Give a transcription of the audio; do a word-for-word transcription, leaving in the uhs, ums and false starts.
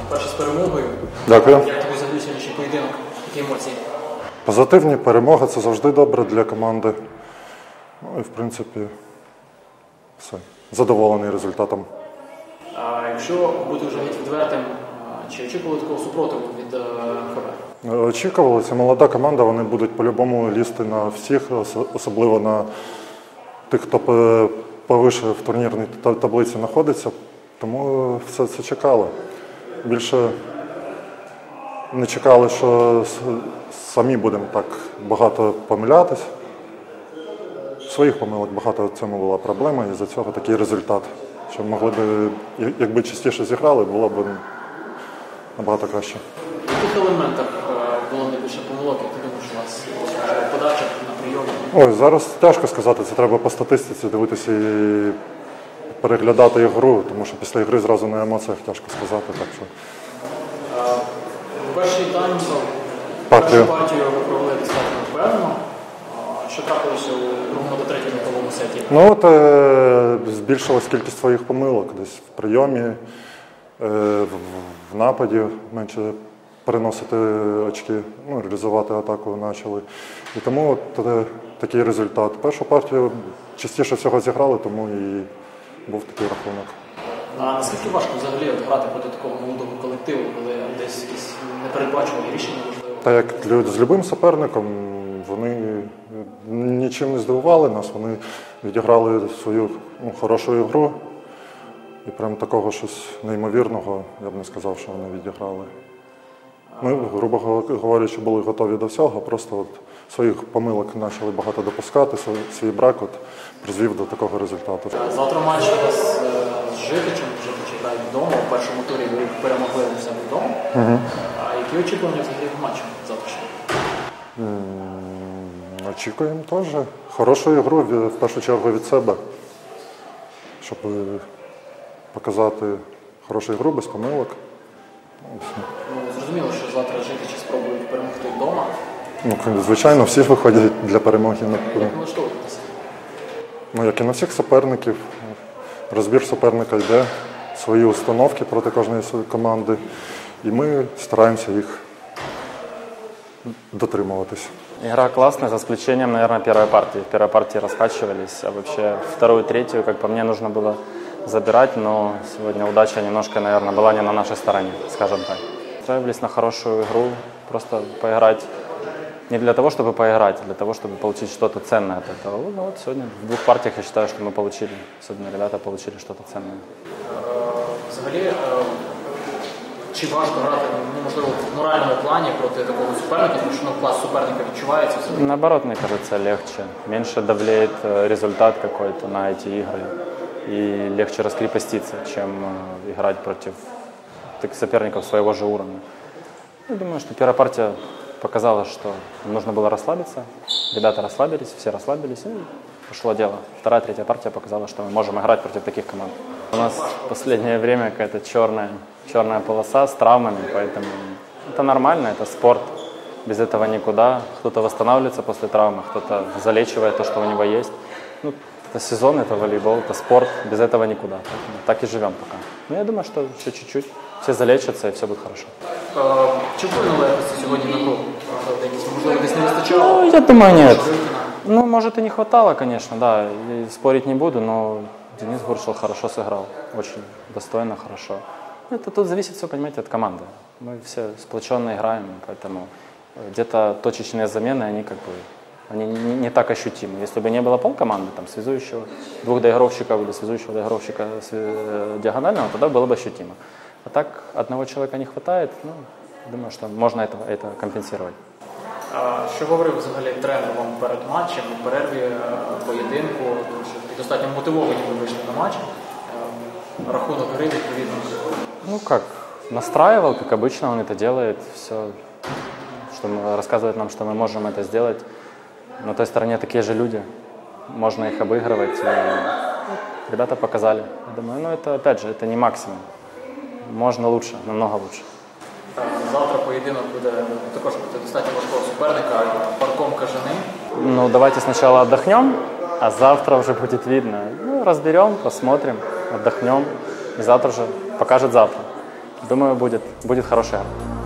Перше з перемогою. Дякую. Як тобі взагалі сьогоднішній поєдинок? Які емоції? Позитивні перемоги – це завжди добре для команди. Ну і, в принципі, все. Задоволений результатом. А якщо бути вже відвертим, чи очікували такого супротиву від ХБ? Очікували. Це молода команда, вони будуть по-любому лізти на всіх, особливо на тих, хто повише в турнірній таблиці знаходиться. Тому все це чекали. Більше не чекали, що самі будемо так багато помилятись. Своїх помилок багато в цьому була проблема, і за цього такий результат. Що могли б, якби частіше зіграли, було б набагато краще. В яких елементах було найбільше помилок, як ти думаєш, у вас подача на прийомі? Ой, зараз тяжко сказати, це треба по статистиці дивитися і переглядати ігру, тому що після ігри зразу на емоціях тяжко сказати. Так що. Перший тайм, партію. першу партію ви провели достатньо впевнено. Що трапилося у другому та третьому коловому сеті? Ну от е, збільшилась кількість своїх помилок десь в прийомі, е, в, в нападі менше переносити очки, ну, реалізувати атаку почали. І тому от, е, такий результат. Першу партію частіше всього зіграли, тому і був такий рахунок. А наскільки важко взагалі грати проти такого молодого колективу, коли десь якісь непередбачувані рішення можливо? Та як з любим суперником, вони нічим не здивували нас, вони відіграли свою ну, хорошу ігру. І прям такого щось неймовірного, я б не сказав, що вони відіграли. Ми, грубо говорячи, були готові до всього, просто от своїх помилок почали багато допускати, свій брак от призвів до такого результату. Завтра матч у вас з Житичем, Житич грає вдома, у першому турі ви перемогли у себе вдома. Угу. А які очікування взагалі в матчі завтрашнього? Очікуємо теж хорошу ігру, в першу чергу від себе, щоб показати хорошу ігру без помилок. Ну, зрозуміло, що завтра Житичі спробують перемогти вдома. Ну, звичайно, всі виходять для перемоги. Як налаштовуєтеся? Ну, як і на всіх суперників. Розбір суперника йде, свої установки проти кожної команди. І ми стараємося їх дотримуватись. Игра классная, за исключением, наверное, первой партии. В первой партии раскачивались, а вообще вторую, третью, как по мне, нужно было забирать, но сегодня удача немножко, наверное, была не на нашей стороне, скажем так. Настраивались на хорошую игру, просто поиграть не для того, чтобы поиграть, а для того, чтобы получить что-то ценное от этого. Ну, вот сегодня в двух партиях я считаю, что мы получили, особенно ребята получили что-то ценное. Взагалі, чи важко грати, ну, можливо, в моральному плані проти такого суперника, тому що ну, клас суперника відчувається? Наоборот, мне кажется, легче. Меньше давлеет результат какой-то на эти игры. И легче раскрепоститься, чем играть против таких соперников своего же уровня. Я думаю, что первая партия показала, что нужно было расслабиться. Ребята расслабились, все расслабились, и пошло дело. Вторая, третья партия показала, что мы можем играть против таких команд. У нас в последнее время какая-то черная, черная полоса с травмами, поэтому это нормально, это спорт. Без этого никуда. Кто-то восстанавливается после травмы, кто-то залечивает то, что у него есть. Ну, это сезон, это волейбол, это спорт. Без этого никуда. Поэтому так и живем пока. Но я думаю, что еще чуть-чуть. Все залечатся и все будет хорошо. Чи вплинуло якось сьогодні на гру? Можливо, десь не вистачало? Ну, я думаю, нет. Ну, может, и не хватало, конечно, да. И спорить не буду, но Денис Гуршел хорошо сыграл. Очень достойно, хорошо. Это тут зависит все, понимаете, от команды. Мы все сплоченно играем, поэтому где-то точечные замены, они как бы они не, не так ощутимы. Если бы не было полкоманды, там, связующего, двух доигровщиков или связующего доигровщика диагонального, тогда было бы ощутимо. А так одного человека не хватает, ну, думаю, что можно это, это компенсировать. А що говорив взагалі тренер вам перед матчем, у перерві поєдинку, тому що достатньо мотивовані ви вийшли на матч, рахунок гри відповідно? Ну как, настраивал, как обычно он это делает, все, что рассказывает нам, что мы можем это сделать. На той стороне такие же люди, можно их обыгрывать. И ребята показали. Я думаю, ну это опять же, это не максимум. Можно лучше, намного лучше. Завтра поєдинок буде також проти достатньо важкого суперника, Парком Кажани. Ну давайте сначала отдохнем, а завтра уже будет видно. Ну разберем, посмотрим, отдохнем. И завтра же покажет завтра. Думаю, будет, будет хорошая игра.